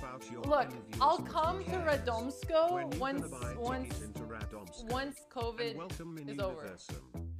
about your Look, envious I'll come to cares. Radomsko When you once gonna buy tickets into Radomsko? once COVID And welcome in is over. universum.